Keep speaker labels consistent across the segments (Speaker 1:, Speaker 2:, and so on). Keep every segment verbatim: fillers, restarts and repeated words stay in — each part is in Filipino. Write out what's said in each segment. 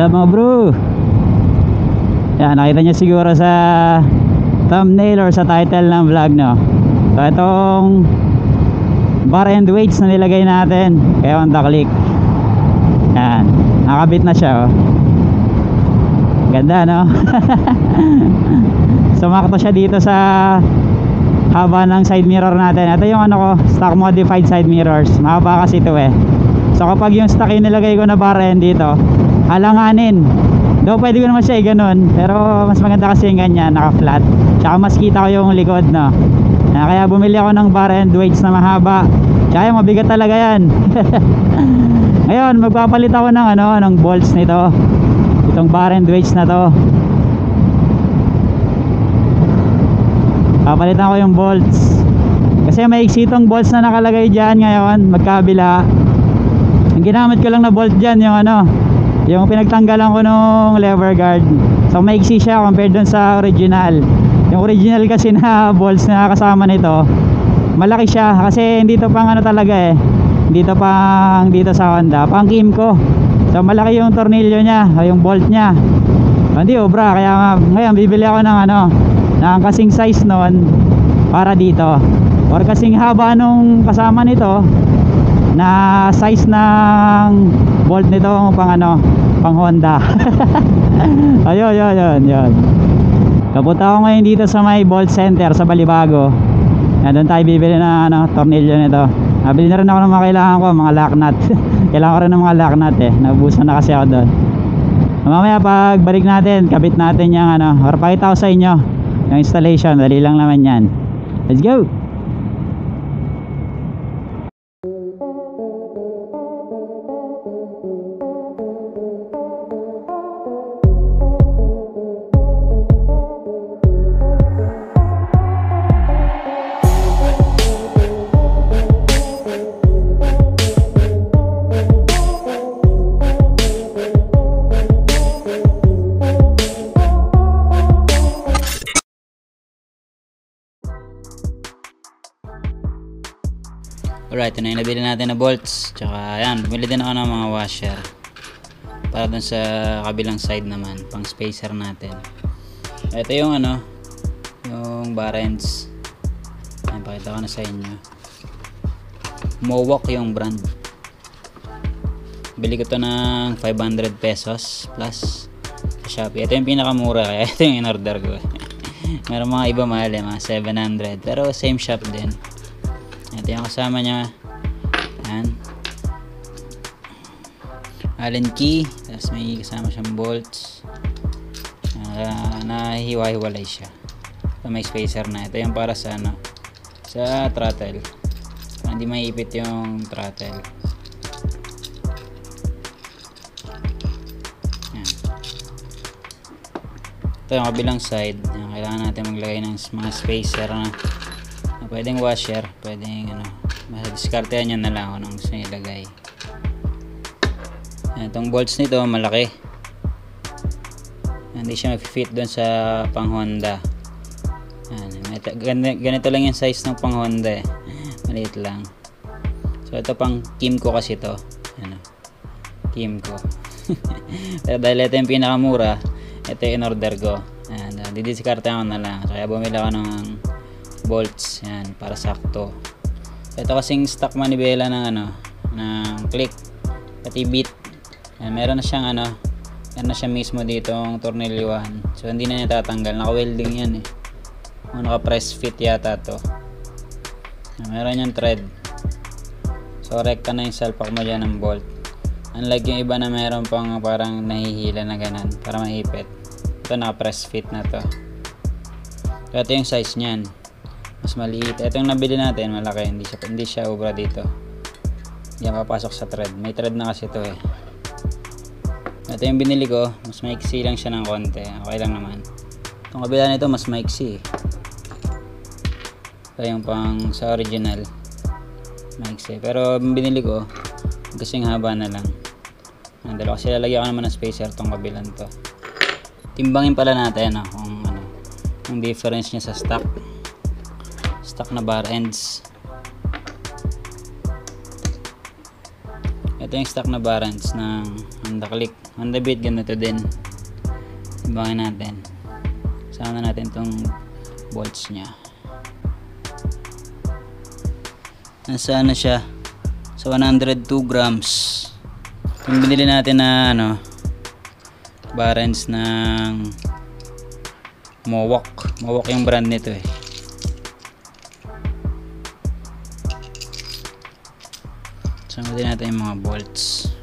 Speaker 1: up mga bro? Yan, nakita nyo siguro sa thumbnail or sa title ng vlog, no? So itong bar and weights na nilagay natin kay Honda Click. Yan, nakabit na siya, oh. Ganda, no? Sumakto siya dito sa haba ng side mirror natin. Ito yung ano ko, stock modified side mirrors. Mahaba kasi ito eh. So kapag yung stock yung nilagay ko na bar end dito, alanganin. Though pwede ko naman siya i-ganon, pero mas maganda kasi yung ganyan, naka-flat. Tsaka mas kita ko yung likod, no? Kaya bumili ako ng bar end weights na mahaba. Tsaka yung mabigat talaga yan. Ngayon, magpapalit ako ng ano, ng bolts nito. Itong bar end weights na to. Papalitan ko yung bolts. Kasi maiksi itong bolts na nakalagay dyan ngayon, magkabila. Ang ginamit ko lang na bolt dyan, yung ano, yung pinagtanggalan ko nung lever guard. So maiksi siya compared dun sa original. Yung original kasi na bolts na kasama nito, malaki siya. Kasi hindi to pang ano talaga eh, dito pang dito sa Honda, pang Kimco. So malaki yung tornilyo niya, yung bolt niya. Hindi obra, kaya ngayon bibili ako ng ano, ng kasing size nun para dito, or kasing haba nung kasama nito na size ng bolt nito pang ano, pang Honda. Ayun, yun, yun, yun. Kapunta ako ngayon dito sa may bolt center sa Balibago. Yan, doon tayo bibili ng ano, tornilyo nito. Nabili na rin ako ng mga kailangan ko, mga lock nut. Kailangan ko rin ng mga lock nut eh, nabusan na kasi ako doon. Mamaya pag balik natin, kabit natin yung ano, or pakita ko sa inyo yung installation. Dali lang naman yan. Let's go! Alright, ito na yung nabili natin na bolts. Tsaka yan, bumili din ako ng mga washer para dun sa kabilang side naman, pang spacer natin. Ito yung ano, yung bar ends. Ayan, pakita ko na sa inyo. Mowok yung brand. Bili ko to ng five hundred pesos plus sa Shopee. Ito yung pinakamura, kaya ito yung in-order ko. Meron mga iba mahal eh, mga seven hundred, pero same shop din. Ito yung kasama niya. Ayan, Allen key. Tapos may kasama siyang bolts. uh, Nahiwa-hiwalay siya. So, may spacer na. Ito yung para sa ano, sa throttle, para hindi maiipit yung throttle. Ayan. Ito yung kabilang side. Ayan, kailangan natin maglagay ng mga spacer na pwedeng washer, pwedeng ano, madiskartehan nyo na lang kung anong gusto nyo ilagay. Itong bolts nito malaki, hindi siya mag-fit doon sa pang Honda. Ayan, ganito lang yung size ng pang Honda eh. Maliit lang. So ito pang Kimco kasi ito. Ano, Kimco. Pero dahil ito yung pinakamura, ito yung in-order ko. Ayan, didiskartehan ko na lang. Kaya bumili ako ng bolts, yan, para sakto. Ito kasing stock manibela ng ano, ng Click, pati bit. Yan, meron na siyang ano, meron na siya mismo dito ang tornilyuhan. So hindi na niya tatanggal, naka-welding yan eh. O naka-press fit yata to. Yan, meron yung thread. So rekta na yung salpak mo dyan ng bolt. Unlike yung iba na meron pang parang nahihila na ganan para maipit. Ito naka-press fit na to. Ito yung size niyan, mas maliit. Ito yung nabili natin, malaki, hindi siya, hindi siya obra dito. Yan, papasok sa thread. May thread na kasi ito eh. Ito yung binili ko, mas maiksi lang siya ng konti. Okay lang naman. Itong kabila nito mas maiksi eh. Ito yung pang sa original, maiksi. Pero yung binili ko, kasing haba na lang. Ang dalawa kasi lalagyan ko naman ng spacer itong kabilang to. Timbangin pala natin ah, kung ano, yung difference niya sa stock. Stock na bar ends.
Speaker 2: Ito yung stock na barons ng Honda Click. Honda Beat, ganito din. Ibangin natin. Sama na natin itong bolts nya. Nasa ano siya? Sa one hundred two grams. Yung binili natin na ano, barons ng Mohawk. Mohawk yung brand nito eh. Sama din natin yung mga bolts.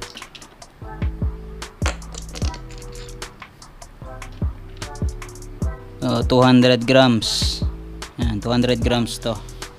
Speaker 2: Oh, two hundred grams. Yan, two hundred grams to.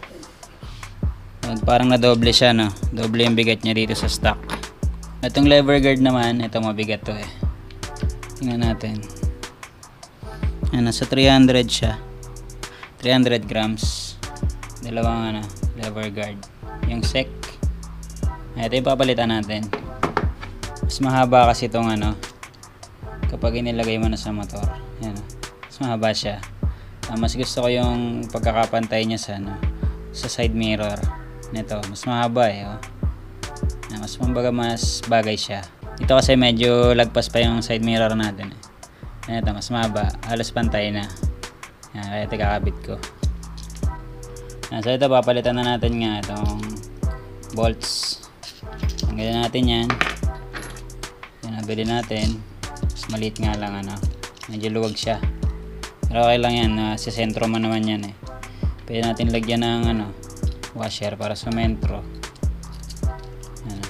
Speaker 2: Parang na doble siya, no? Doble yung bigat niya dito sa stock. Itong lever guard naman, ito mabigat to eh. Tingnan natin. Yan, nasa three hundred siya. three hundred grams. Dalawang ano, lever guard. Yung sec. Ito yung papalitan natin. Mas mahaba kasi itong ano, kapag inilagay mo na sa motor. Yan, mas mahaba siya. Uh, mas gusto ko yung pagkakapantay niya sa ano, sa side mirror nito. Mas mahaba eh. Oh. Yan, mas mambaga, mas bagay siya. Dito kasi medyo lagpas pa yung side mirror natin eh. Ito, mas mahaba. Halos pantay na. Yan, kaya ito kakabit ko. Yan, so ito papalitan na natin nga itong bolts. Tanggalin natin yan. Yan, nabili natin. Mas maliit nga lang ano. Medyo luwag siya. Pero okay lang yan. Uh, sa sentro man naman yan eh. Pwede natin lagyan ng ano, washer para sa sentro. Yan.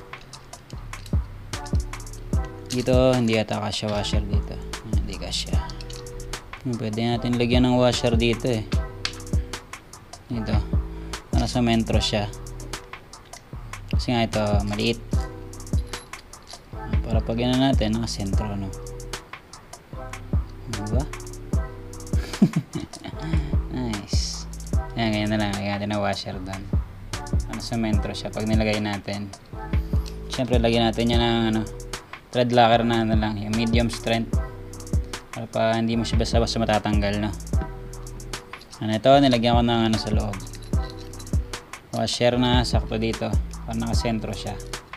Speaker 2: Dito hindi ata kasya washer dito. Hindi kasya. Pwede natin lagyan ng washer dito eh. Dito. Para sa sentro siya. Kasi nga ito maliit. Para pag yan natin nakasentro, no? Diba? Nice. Yan, ganyan na lang. Lagyan natin ng washer doon. Ano, sementro siya pag nilagay natin. Siyempre lagyan natin yan ng ano, thread locker na ano lang, yung medium strength, para pa hindi mo siya basta-basta matatanggal, no? Ano, ito nilagyan ko ng ano sa loob, washer na sakto dito para nakasentro siya.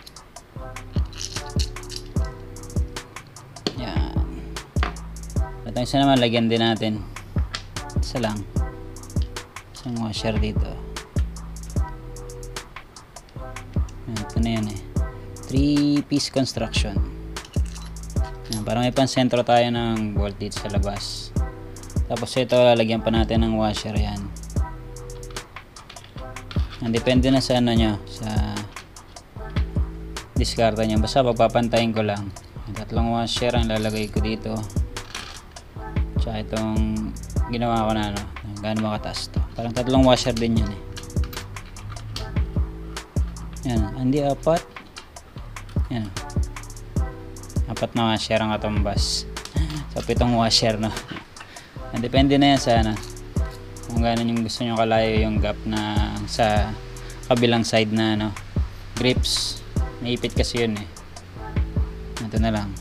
Speaker 2: Yan. Ito isa naman, lagyan din natin isa lang, isang washer dito. Yan, ito na yan eh, three piece construction. Yan, para may pansentro tayo ng bolt dito sa labas. Tapos ito lalagyan pa natin ng washer. Yan, yan depende na sa ano nyo, sa diskarta nyo. Basta pagpapantayin ko lang. Yung tatlong washer ang lalagay ko dito. Tsaka itong ginawa ko na ano, gaano makataas to. Parang tatlong washer din yan eh. Yan, hindi apat. Yan, apat na washer ang katumbas. So pitong washer, no? Depende na yan sa ano, kung gano'n yung gusto nyo kalayo yung gap na sa kabilang side na ano, grips. May ipit kasi yun eh. Ito na lang,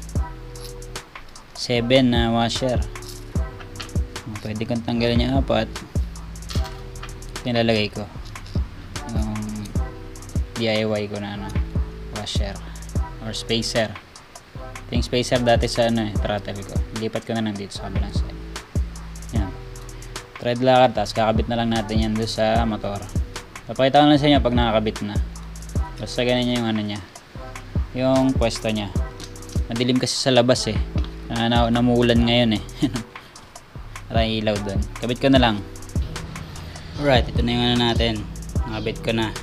Speaker 2: seven na washer. Pwede kong tanggalin yung apat. Nilalagay ko yung D I Y ko na ano, washer or spacer. Ito yung spacer dati sa ano eh, throttle ko. Lipat ko na lang dito sa kabilang side. Yan, thread locker, tapos kakabit na lang natin yan doon sa motor. Papakita ko lang sa inyo pag nakakabit na. Basta ganyan yung ano nya, yung pwesto nya. Madilim kasi sa labas eh, uh, na namuulan ngayon eh. Para ilaw doon, kabit ko na lang. Alright, ito na yung ano natin, nakabit ko na.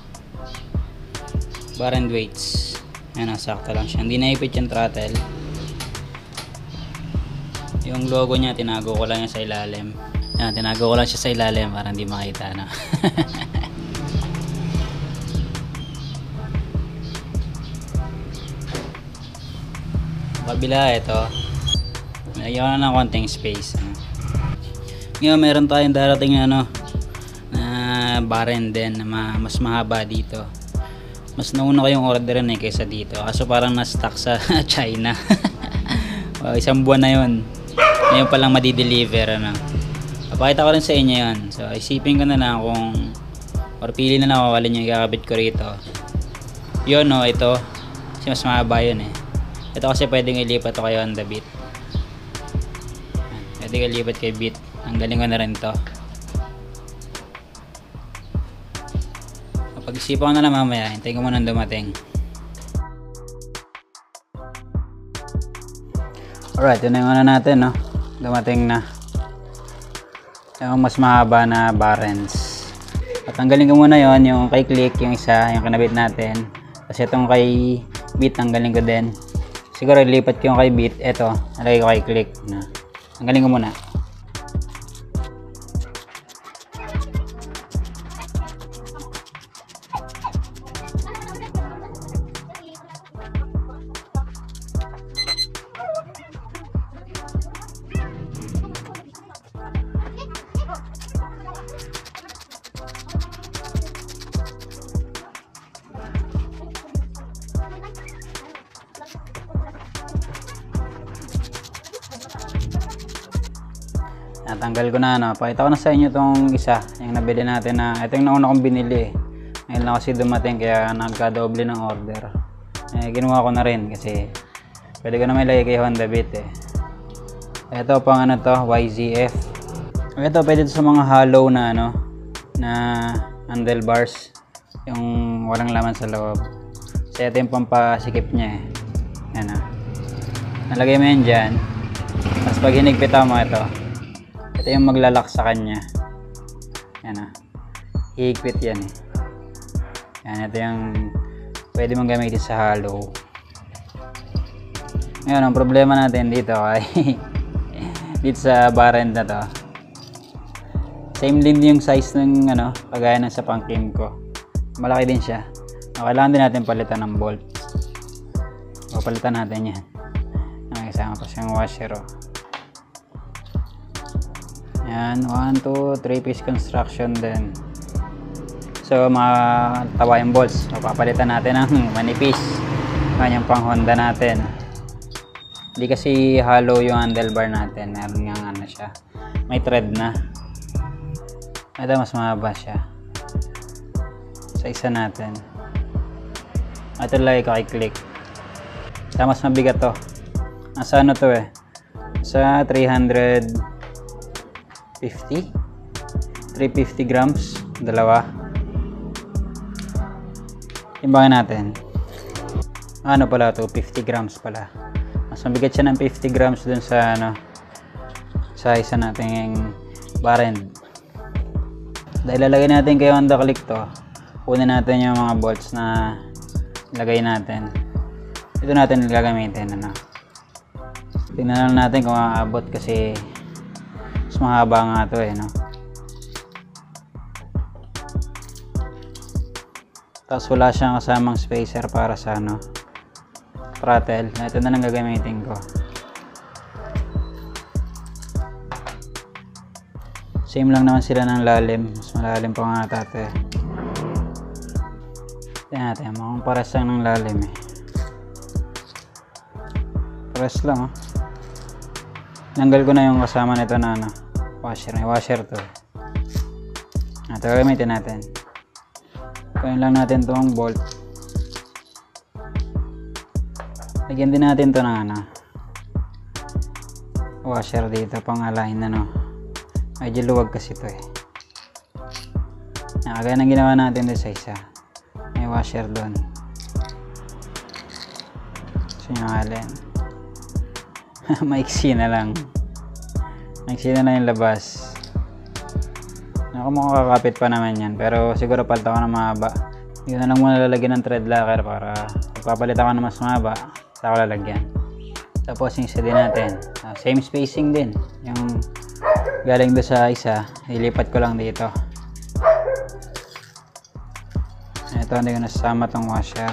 Speaker 2: Bar and weights. Ayan, sakto lang siya. Hindi naipit yung throttle. Yung logo niya, tinago ko lang yan sa ilalim. Ayan, tinago ko lang siya sa ilalim para hindi makita, no? Kabila, ito. Nagyan ko na ng konting space. Ano? Ngayon, meron tayong darating na ano, na barren din, na ma mas mahaba dito. Mas nauna ko yung order eh kaysa dito. Kaso parang na-stuck sa China. Well, isang buwan na yun. Ngayon pa lang madi-deliver. Ano. Papakita ko rin sa inyo yun. So, isipin ko na lang kung or pili na lang kung alin yung ikakabit ko rito. Yun, no, ito. Kasi mas mahaba yun eh. Ito kasi pwedeng ilipat to kayo on the beat. Pwede ka lipat kay beat. Ang galing ko na rin to. Pag-isipan ko na lang mamaya. Hintayin ko muna dumating. Alright, yun na yung ano natin, no? Dumating na. Yung mas mahaba na barrens. At tanggalin ko muna yon, yung kay click, yung isa, yung kinabit natin. Kasi itong kay beat, tanggalin ko din. Siguro ilipat ko yung kay beat. Ito, nalagay ko kay click. Na. Tanggalin ko muna. Natanggal ko na, no. Pakita ko na sa inyo itong isa, yung nabili natin na, ito yung nauna kong binili eh. Ngayon lang kasi dumating kaya nagka-doble ng order. Eh, ginawa ko na rin kasi pwede ko na may lagay kay Honda Beat eh. Ito pang ano to, Y Z F. Ito pwede ito sa mga hollow na ano, na handlebars, yung walang laman sa loob. Kasi ito yung pampasikip niya eh. Yan ah. Nalagay mo yan dyan. Tapos pag hinigpitan mo ito, ito yung maglalak sa kanya. Yan ah. Hihigpit yan eh. Yan, ito yung pwede mong gamitin sa hollow. Ngayon, ang problema natin dito ay dito sa bar end na to. Same din yung size ng ano, kagaya ng sa pang-kim ko. Malaki din siya. Kailangan din natin palitan ng bolt. Papalitan natin yan. Nakasama pa siyang washer oh. Yan, one, two, three piece construction din. So, mga tawa yung bolts. So, papalitan natin ng manipis. Kanyang pang Honda natin. Hindi kasi hollow yung handlebar natin. Meron nga ano siya. May thread na. Ito, mas mahaba siya. Sa isa natin. Ito lagi ko kay click. Ito, mas mabigat to. Nasa ano to eh. Sa three fifty, three fifty grams, dalawa. Timbangin natin. Ano pala to, fifty grams pala. Mas mabigat siya ng fifty grams dun sa ano, sa isa nating bar end. Dahil lalagay natin kay Honda Click to, kunin natin yung mga bolts na ilagay natin. Ito natin gagamitin ano. Tingnan lang natin kung aabot kasi mas mahaba nga ito eh, no? Tapos wala siyang kasamang spacer para sa ano, throttle. Ito na lang gagamitin ko. Same lang naman sila ng lalim. Mas malalim pa nga ito eh. Tingnan natin, mukhang pares lang ng lalim eh. Pares lang oh. Nanggal ko na yung kasama nito na ano, washer. May washer to. Ito gagamitin natin. Kunin lang natin itong bolt. Lagyan din natin ito ng ano, washer dito pang align ano. Medyo luwag kasi ito eh. Nakagaya ng ginawa natin dito sa isa. May washer doon. Sinyangalin. Maiksi na lang. Maiksi na lang yung labas. Ako mukhang kakapit pa naman yan. Pero siguro palta ko na mahaba. Hindi na lang muna lalagyan ng thread locker para pagpapalit ako na mas mahaba. Saka ko lalagyan. Tapos yung isa din natin. Uh, same spacing din. Yung galing doon sa isa. Ilipat ko lang dito. Ito hindi ko nasasama tong washer.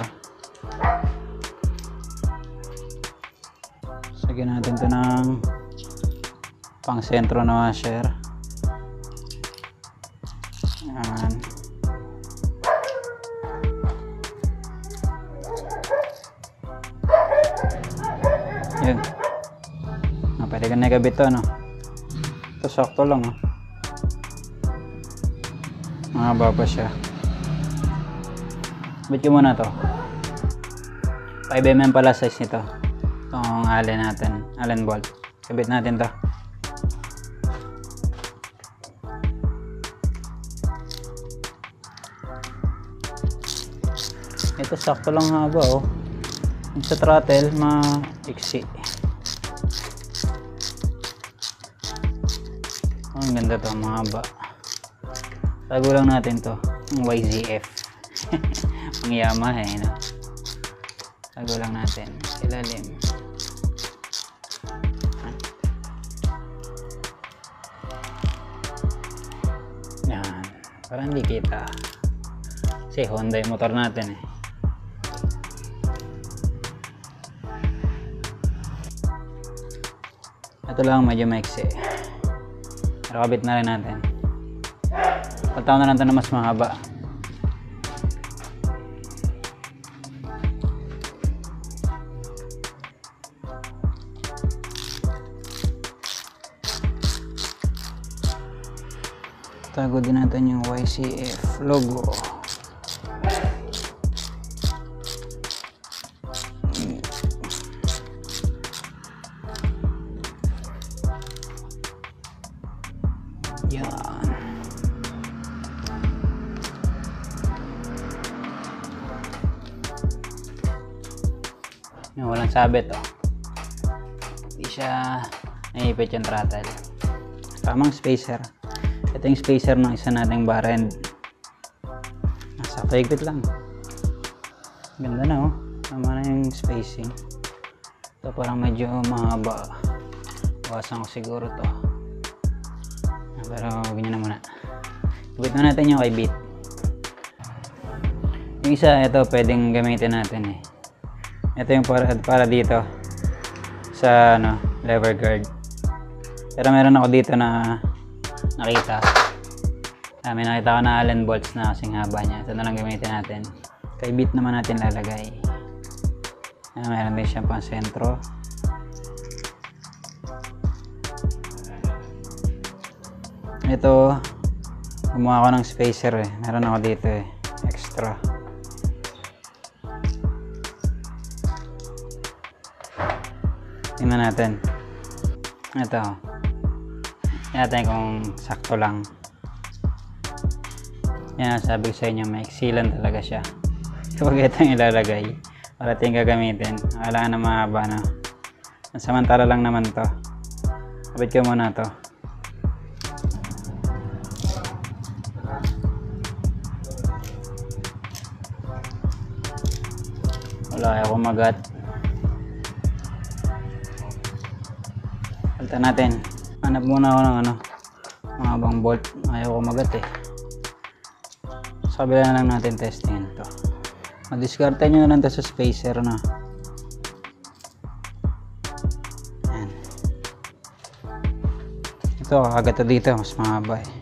Speaker 2: Lagyan natin ito ng pang sentro na washer. Yan. Yun. Ah, pwede ka nagabit ito, no? Ito sakto lang, oh. Mahaba pa siya. Bit ko muna to. five millimeters pala size nito. Itong allen natin, allen bolt. Kabit natin to. Ito sakto lang haba oh. Yung sa throttle, ma-iksi. Oh, ang ganda to, mahaba. Tago lang natin to, yung Y Z F. Ang Yamaha eh, no? Tago lang natin, ilalim. Yan, parang hindi kita. Kasi Honda yung motor natin eh. Ito lang medyo maiksi. Pero kabit na rin natin. Pataw na lang ito na mas mahaba. Tago din natin yung Y C F logo. Yan. Yung walang sabit oh. Hindi siya naipit yung throttle. Tamang spacer. Ito yung spacer ng isa nating bar end. Nasa higpit lang. Ganda na oh. Tama na yung spacing. Ito parang medyo mahaba. Bawasan ko siguro to. Pero huwag nyo na muna. Ibit na natin yung kay Beat. Yung isa, ito pwedeng gamitin natin eh. Ito yung para, para dito sa ano, lever guard. Pero meron ako dito na nakita. Ah, may nakita ko na Allen bolts na kasing haba niya. Ito na lang gamitin natin. Kay Beat naman natin lalagay. Ah, meron din siyang pang sentro. Ito, gumawa ko ng spacer eh. Meron ako dito eh. Extra. Tingnan natin. Ito. Tingnan natin kung sakto lang. Yan, sabi ko sa inyo, may excellent talaga siya. Huwag itong ilalagay. Para ito yung gagamitin. Kailangan na mahaba na. Samantala lang naman to. Kapit ko muna to. Wala, ayaw kumagat. Palitan natin. Hanap muna ako ng ano, mga bang bolt. Ayaw kumagat eh. Sa kabila na lang natin testingin ito. Madiskarte nyo na lang ito sa spacer na. Ayan. Ito, kakagat dito. Mas mahaba eh.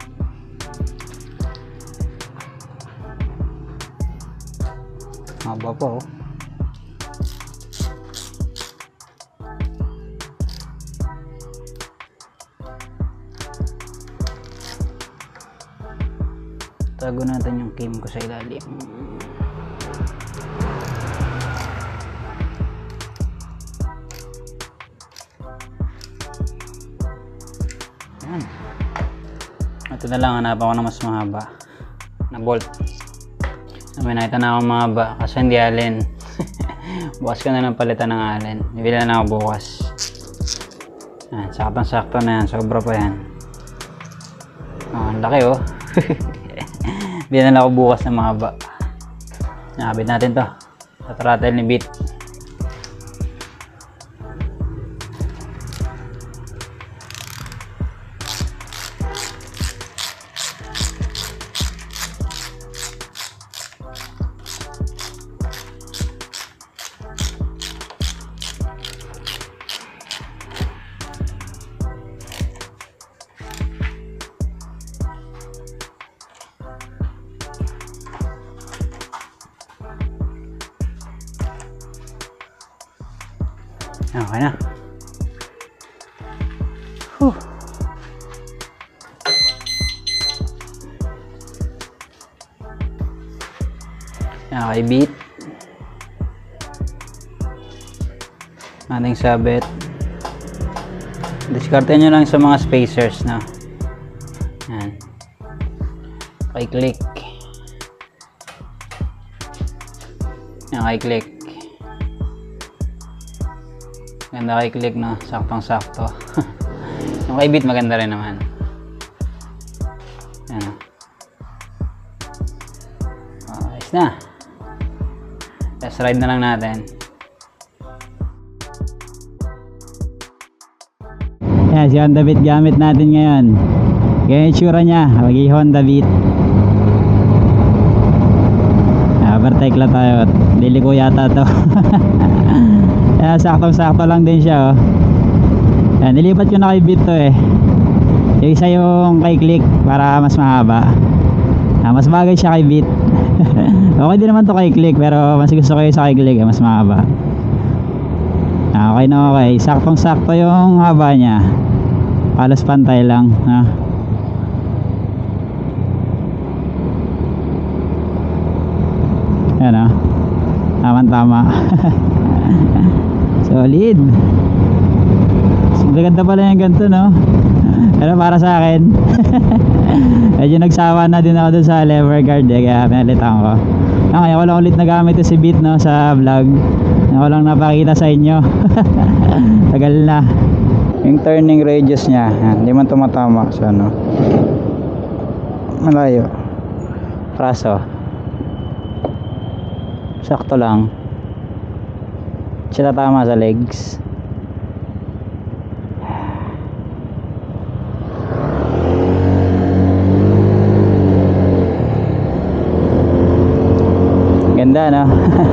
Speaker 2: Mahaba pa oh. Tago natin yung cam ko sa ilalim. Ayan. Ito na lang, hanapan ko na mas mahaba na bolt. May nakita na akong mahaba kasi hindi Allen. Bukas ko na lang palitan ng Allen. Bibili na ako bukas. Ayan, saktong sakto na yan. Sobra pa yan. Oh, ang laki oh. Bibili na lang ako bukas na mahaba. Nakabit natin to sa throttle ni Beat. Okay na. Whew. Okay, Beat. ating sabit. Diskarte nyo lang sa mga spacers na. Yan. Okay, click. Yan, okay, click. Ganda kay click na, saktong sakto. Yung kay beat maganda rin naman. Yan. Oh, ayos na. Test ride na lang natin.
Speaker 1: Yan, si Honda Beat gamit natin ngayon. Kaya yung tsura nya, magiging Honda Beat. Overtake lang tayo. Dili ko yata to. Yan, saktong sakto lang din siya, oh. Yan, nilipat ko na kay Beat to eh. Yung isa yung kay click para mas mahaba. Ah, mas bagay siya kay Beat. Okay din naman to kay click, pero mas gusto ko yung sa kay click eh, mas mahaba. Ah, okay na okay. Saktong sakto yung haba niya. Halos pantay lang, ha. Yan, oh. Tama tama. Solid. Ganda pala yung ganito, no? Pero para sa akin medyo nagsawa na din ako dun sa lever guard eh, kaya pinalitan ko. Ah, ngayon ko lang ulit nagamit si Beat, no, sa vlog. Ngayon ko lang napakita sa inyo. Tagal na. Yung turning radius nya, hindi man tumatama sa ano, malayo. Praso sakto lang sila, tama sa legs. Ganda, no?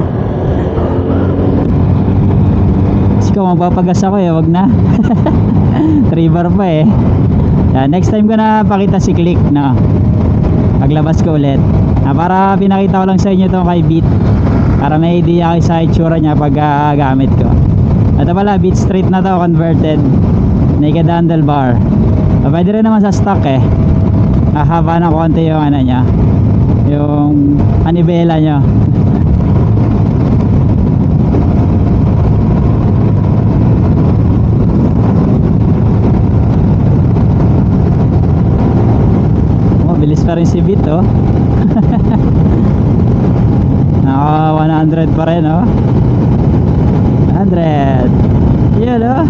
Speaker 1: Kasi kung magpapagas ako eh, wag na. three bar pa eh. Yan, next time ko na pakita si click, no, paglabas ko ulit, ah, para pinakita ko lang sa inyo to kay Beat, para may idea kayo sa itsura nya pag uh, gamit ko. Ito pala, Beat Street na to, converted naked handlebar. Ah, pwede rin naman sa stock eh. Ah, haba na konti yung ano nya, yung manibela nya. Bilis pa rin si Beat, oh. Naka one hundred pa rin, oh. one hundred. Yun, oh.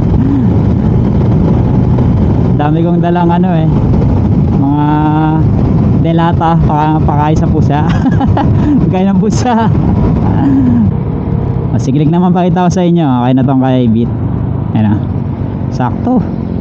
Speaker 1: Dami kong dalang ano eh, mga delata paka, pakain sa pusa. Pagkain ng pusa. Masiglig naman pakita ko sa inyo. Okay na tong kay Beat. Ayan, oh. Sakto.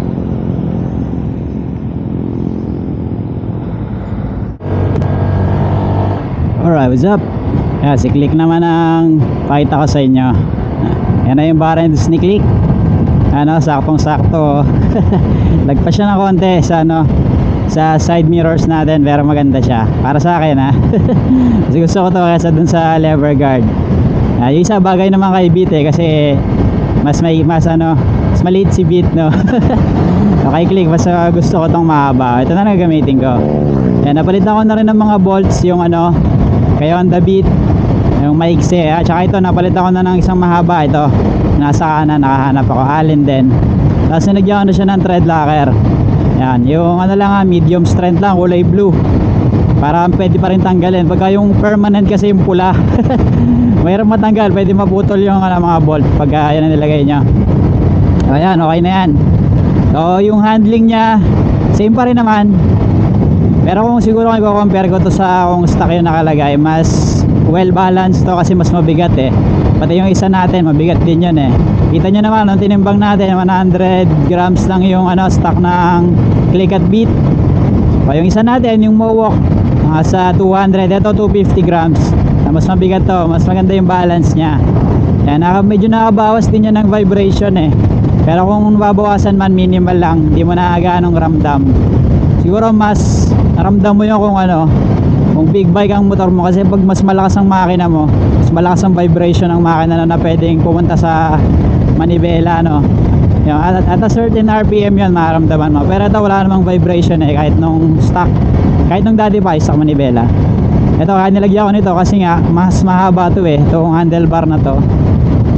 Speaker 1: Alright, what's up? Yeah, si Click naman ang pakita ko sa inyo. Yan na yung barrens ni Click. Ano, saktong sakto. Lagpas siya ng konti sa ano, sa side mirrors natin, pero maganda siya para sa akin, ha. Kasi gusto ko to kaysa dun sa lever guard. Uh, yung isa bagay naman kay Beat eh, kasi mas may mas ano, mas maliit si Beat, no. Okay, Click, mas uh, gusto ko tong mahaba. Ito na nagagamitin ko. Yan, napalitan ko na rin ng mga bolts yung ano, kay Honda Beat, yung maigsi, ha? Tsaka ito, napalitan ko na ng isang mahaba. Ito, nasa kanan, nakahanap ako, Allen din. Tapos sinagyan ko na siya ng thread locker. Yan, yung ano lang ha, medium strength lang, kulay blue, para pwede pa rin tanggalin. Pagka yung permanent kasi yung pula, mayroon matanggal, pwede maputol yung ano, mga bolt pagka yan ang nilagay nya. Ayan, okay na yan. So yung handling nya same pa rin naman, pero kung siguro kung i-compare ko to sa kung stock yung nakalagay, mas well balanced to kasi mas mabigat eh. Pati yung isa natin mabigat din yun eh. Kita nyo naman, nung tinimbang natin one hundred grams lang yung ano, stock ng Click at Beat. O yung isa natin, yung Mohawk, mga sa two hundred, ito two fifty grams. Mas mabigat to, mas maganda yung balance nya. Yan, naka, medyo nakabawas din yan ng vibration eh. Pero kung babawasan man, minimal lang, hindi mo na ganong ramdam. Siguro mas naramdam mo yun kung ano, kung big bike ang motor mo, kasi pag mas malakas ang makina mo, mas malakas ang vibration ng makina na, na pwedeng pumunta sa manibela, no. Yung, at, at a certain R P M yun maramdaman mo, pero ito wala namang vibration eh, kahit nung stock, kahit nung dati pa stock manibela. Ito, kaya nilagyan ko nito kasi nga mas mahaba to eh, itong handlebar na to. So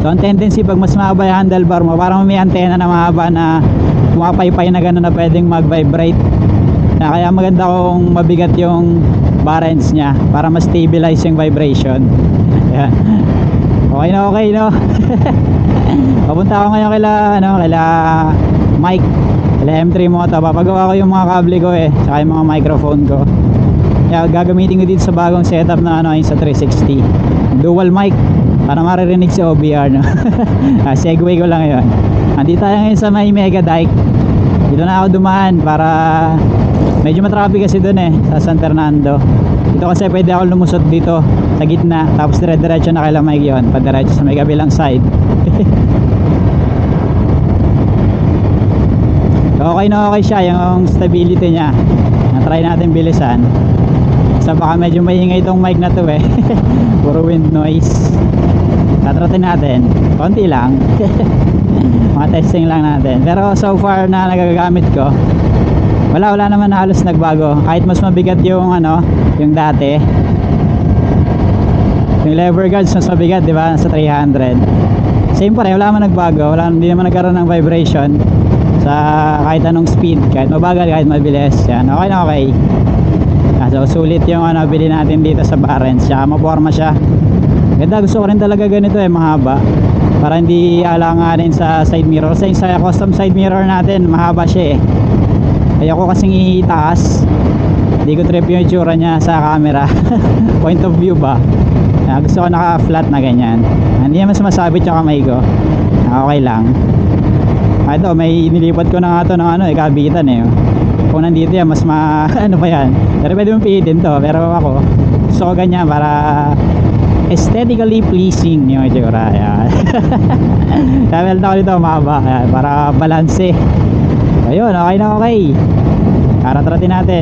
Speaker 1: So ang tendency pag mas mahaba yung handlebar mo, parang may antena na mahaba na pumapaypay na gano'n na pwedeng mag-vibrate. Na kaya maganda kung mabigat yung barrens nya para mas stabilize yung vibration. Ayan. Okay na, okay no. Papunta ako ngayon kila ano, kila Mike, kila M three Moto. Papagawa ko yung mga kable ko eh, saka yung mga microphone ko. Kaya gagamitin ko dito sa bagong setup na ano, yung sa three sixty dual mic para maririnig sa O B R no. Ah, segue ko lang yun. Andito tayo ngayon sa may Mega Dike. Dito na ako dumaan para medyo matraffic kasi doon eh sa San Fernando. Dito kasi pwede ako lumusot dito sa gitna, tapos dire-diretso na kay Mike yun, padiretso sa may kabilang side. Okay na okay siya yung stability nya. Na-try natin bilisan. Sa baka medyo maingay itong mic na to eh. Puro wind noise. Tatratin natin konti lang. Mga testing lang natin. Pero so far na nagagamit ko, wala wala naman na halos nagbago. Kahit mas mabigat yung ano, yung dati. Yung lever guards mas mabigat, di ba? Sa three hundred. Same pa rin, wala naman nagbago. Wala, hindi naman nagkaroon ng vibration sa kahit anong speed, kahit mabagal, kahit mabilis. Yan, okay na okay. Ah, so sulit yung ano, bili natin dito sa Barents. Tsaka maporma siya. Ganda, gusto ko rin talaga ganito eh, mahaba. Para hindi alanganin sa side mirror. Kasi sa custom side mirror natin, mahaba siya eh. Kaya ko kasing itaas. Hindi ko trip yung itsura niya sa camera. Point of view ba? Kaya gusto ko naka flat na ganyan. Hindi naman sumasabit yung kamay ko. Okay lang. Ah, ito, may nilipat ko na nga ito ng ano eh, kabitan eh. Kung nandito yan, mas ma... ano pa yan. Pero pwede mong pihitin to. Pero ako, gusto ko ganyan para aesthetically pleasing yung itsura. Kaya meron ako dito mahaba. Ayan, para balanse. Ayun, okay na okay. Karatratin natin.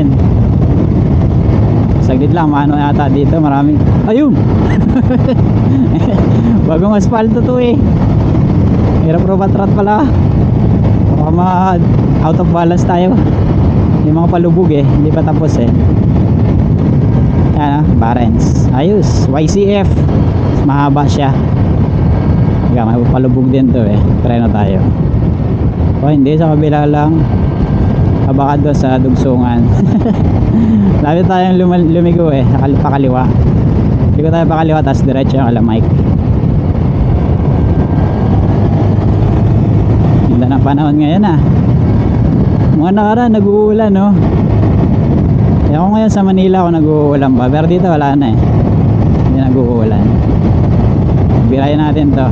Speaker 1: Saglit lang, maano yata dito, maraming. Ayun. Bagong asfalto to eh. Hirap robatrat pala. Baka ma out of balance tayo. Yung mga palubog eh, hindi pa tapos eh. Ayan ah, Barents. Ayos, Y C F. Mahaba siya. May palubog din to eh. Treno tayo. O hindi, sa kabila lang. Baka doon sa dugsungan. Lapit tayong lumigo eh, pakaliwa. Ligo tayo pakaliwa, tapos diretso yung Mike. Ganda ng panahon ngayon ah. Mga nakaraan nag-uulan no. Kaya ako ngayon sa Manila ako nag-uulan pa, pero dito wala na eh. Hindi nag-uulan. Birayan natin to.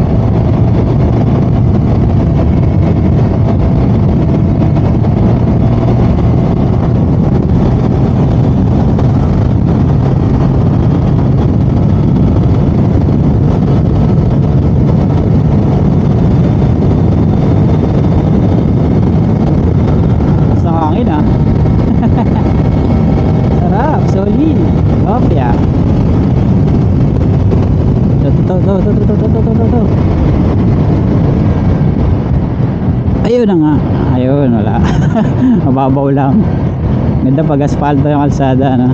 Speaker 1: Ayun na nga. Ayun, wala. Mababaw lang. Ganda pag asfalto yung kalsada no?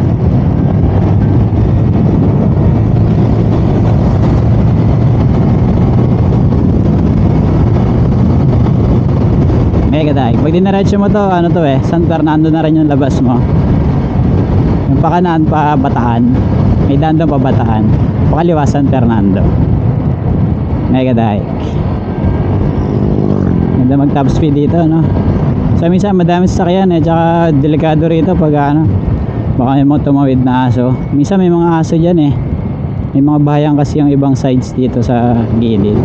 Speaker 1: Mega Dike. Pag dinaretso mo to, ano to eh, San Fernando na rin yung labas mo. Yung pakanan pa Bataan. May daan doon pa Bataan. Pakaliwa San Fernando. Mega Dike. Ganda mag top speed dito no. So minsan madami sasakyan eh, tsaka delikado rito pag ano, baka may mga tumawid na aso. Minsan may mga aso dyan eh. May mga bahayan kasi yung ibang sides dito sa gilid.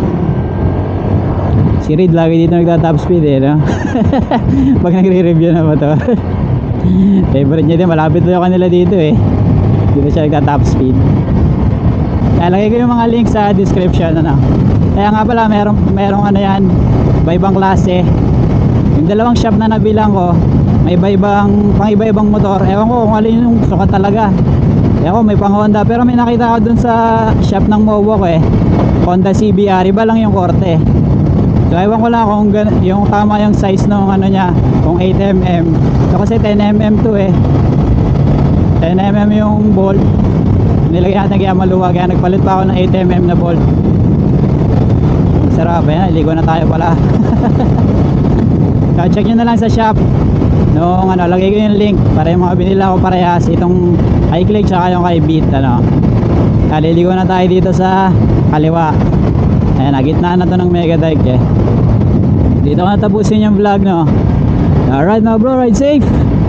Speaker 1: Si Reed lagi dito nagta top speed eh no. Pag nagre-review na ba to. Favorite niya din, malapit na yung kanila dito eh. Dito siya nagta top speed. Kaya lagay ko yung mga link sa description ano. Kaya nga pala merong, merong ano yan, iba-ibang klase. Yung dalawang shop na nabilang ko, may iba-ibang, pang iba-ibang motor. Ewan ko kung alin yung sukat talaga. Ewan ko, may pang Honda. Pero may nakita ko dun sa shop ng Mowok eh, Honda C B R, iba lang yung korte. So ewan ko lang kung yung tama yung size ng ano niya, kung eight millimeter. So kasi ten millimeter to eh, ten millimeter yung bolt. Nilagay natin kaya maluwag, kaya nagpalit pa ako ng eight millimeter na bolt. sarap. Ayan, ligo na tayo pala. So, check nyo na lang sa shop nung ano, lagay ko yung link para yung mga binila ko parehas, itong iClick tsaka yung kay Beat ano. Kaliligo na tayo dito sa kaliwa. Ayan, nagitna na to ng Mega Dike eh. Dito ko natapusin yung vlog no. Alright mga bro, ride safe.